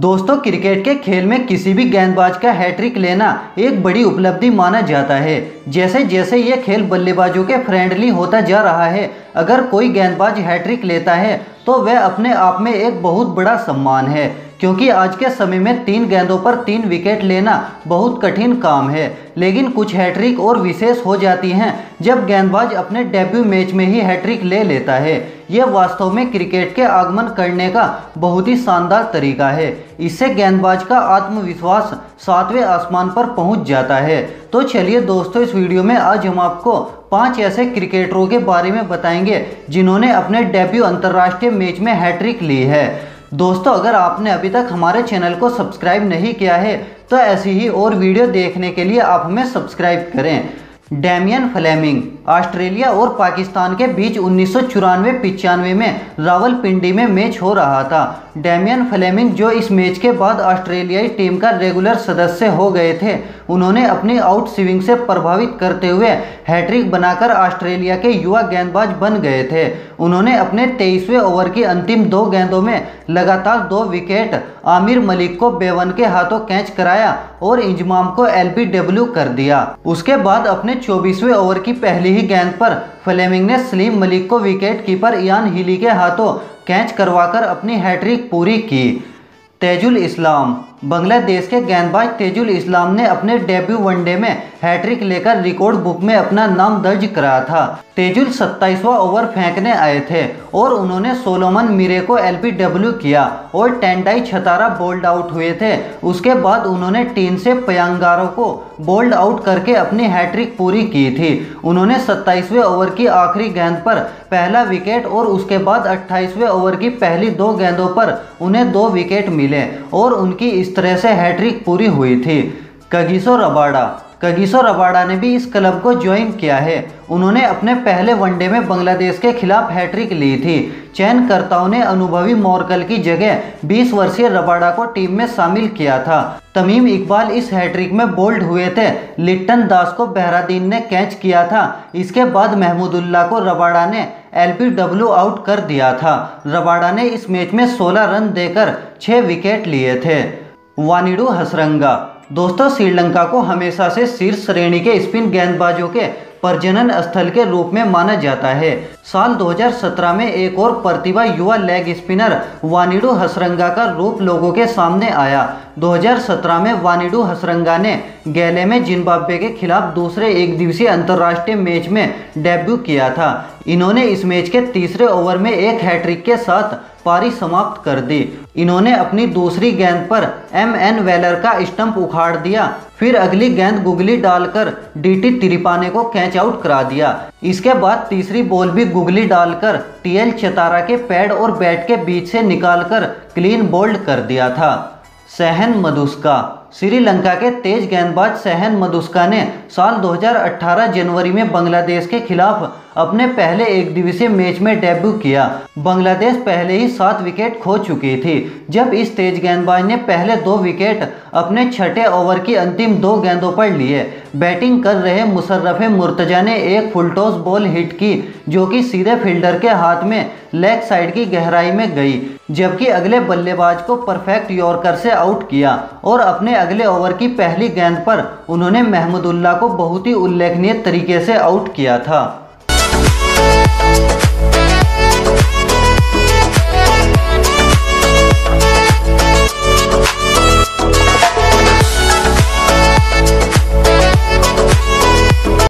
दोस्तों, क्रिकेट के खेल में किसी भी गेंदबाज का हैट्रिक लेना एक बड़ी उपलब्धि माना जाता है। जैसे जैसे ये खेल बल्लेबाजों के फ्रेंडली होता जा रहा है, अगर कोई गेंदबाज हैट्रिक लेता है तो वह अपने आप में एक बहुत बड़ा सम्मान है, क्योंकि आज के समय में 3 गेंदों पर 3 विकेट लेना बहुत कठिन काम है। लेकिन कुछ हैट्रिक और विशेष हो जाती हैं जब गेंदबाज अपने डेब्यू मैच में ही हैट्रिक ले लेता है। यह वास्तव में क्रिकेट के आगमन करने का बहुत ही शानदार तरीका है। इससे गेंदबाज का आत्मविश्वास 7वें आसमान पर पहुंच जाता है। तो चलिए दोस्तों, इस वीडियो में आज हम आपको 5 ऐसे क्रिकेटरों के बारे में बताएंगे जिन्होंने अपने डेब्यू अंतर्राष्ट्रीय मैच में हैट्रिक ली है। दोस्तों, अगर आपने अभी तक हमारे चैनल को सब्सक्राइब नहीं किया है तो ऐसी ही और वीडियो देखने के लिए आप हमें सब्सक्राइब करें। डैमियन फ्लेमिंग ऑस्ट्रेलिया और पाकिस्तान के बीच 1994-95 में रावलपिंडी में मैच हो रहा था। डैमियन फ्लेमिंग, जो इस मैच के बाद ऑस्ट्रेलियाई टीम का रेगुलर सदस्य हो गए थे, उन्होंने अपनी आउट स्विंग से प्रभावित करते हुए हैट्रिक बनाकर ऑस्ट्रेलिया के युवा गेंदबाज बन गए थे। उन्होंने अपने 23वें ओवर की अंतिम 2 गेंदों में लगातार 2 विकेट आमिर मलिक को बेवन के हाथों कैच कराया और इंजमाम को एलबीडब्ल्यू कर दिया। उसके बाद अपने 24वें ओवर की पहली ही गेंद पर फ्लेमिंग ने सलीम मलिक को विकेट कीपर इयान हिली के हाथों कैच करवाकर अपनी हैट्रिक पूरी की। तेजुल इस्लाम बांग्लादेश के गेंदबाज तेजुल इस्लाम ने अपने डेब्यू वनडे में हैट्रिक लेकर रिकॉर्ड बुक में अपना नाम दर्ज कराया था। तेजुल 27वां ओवर फेंकने आए थे और उन्होंने सोलोमन मीरे को एलबीडब्ल्यू किया और टेंडाई छतारा बोल्ड आउट हुए थे। उसके बाद उन्होंने टीन से पयांगारों को बोल्ड आउट करके अपनी हैट्रिक पूरी की थी। उन्होंने 27वें ओवर की आखिरी गेंद पर पहला विकेट और उसके बाद 28वें ओवर की पहली 2 गेंदों पर उन्हें 2 विकेट मिले और उनकी इस तरह से हैट्रिक पूरी हुई थी। कगिसो रबाडा ने भी इस क्लब को ज्वाइन किया है। उन्होंने अपने पहले वनडे में बांग्लादेश के खिलाफ हैट्रिक ली थी। चयनकर्ताओं ने अनुभवी मोरकल की जगह 20 वर्षीय रबाडा को टीम में शामिल किया था। तमीम इकबाल इस हैट्रिक में बोल्ड हुए थे। लिट्टन दास को बेहरादीन ने कैच किया था। इसके बाद महमूदुल्लाह को रबाडा ने एलबीडब्ल्यू आउट कर दिया था। रबाडा ने इस मैच में 16 रन देकर 6 विकेट लिए थे। वानिडू हसरंगा दोस्तों, श्रीलंका को हमेशा से शीर्ष श्रेणी के स्पिन गेंदबाजों के प्रजनन स्थल के रूप में माना जाता है। साल 2017 में एक और प्रतिभा युवा लेग स्पिनर वानिडू हसरंगा का रूप लोगों के सामने आया। 2017 में वानिडू हसरंगा ने गैले में जिम्बाब्वे के खिलाफ दूसरे एक दिवसीय अंतर्राष्ट्रीय मैच में डेब्यू किया था। इन्होंने इस मैच के तीसरे ओवर में एक हैट्रिक के साथ पारी समाप्त कर दी। इन्होंने अपनी दूसरी गेंद पर एमएन वेलर का स्टंप उखाड़ दिया, फिर अगली गेंद गुगली डालकर डीटी तिरिपाने को कैच आउट करा दिया। इसके बाद तीसरी बॉल भी गुगली डालकर टीएल चतारा के पैड और बैट के बीच से निकालकर क्लीन बोल्ड कर दिया था। सहन मधुस्का श्रीलंका के तेज गेंदबाज सहन मधुस्का ने साल 2018 जनवरी में बांग्लादेश के खिलाफ अपने पहले एक दिवसीय मैच में डेब्यू किया। बांग्लादेश पहले ही 7 विकेट खो चुकी थी जब इस तेज गेंदबाज ने पहले 2 विकेट अपने 6ठे ओवर की अंतिम 2 गेंदों पर लिए। बैटिंग कर रहे मुशर्रफ मुर्तजा ने एक फुलटॉस बॉल हिट की जो कि सीधे फील्डर के हाथ में लेग साइड की गहराई में गई, जबकि अगले बल्लेबाज को परफेक्ट यॉर्कर से आउट किया और अपने अगले ओवर की पहली गेंद पर उन्होंने महमूदुल्लाह को बहुत ही उल्लेखनीय तरीके से आउट किया था।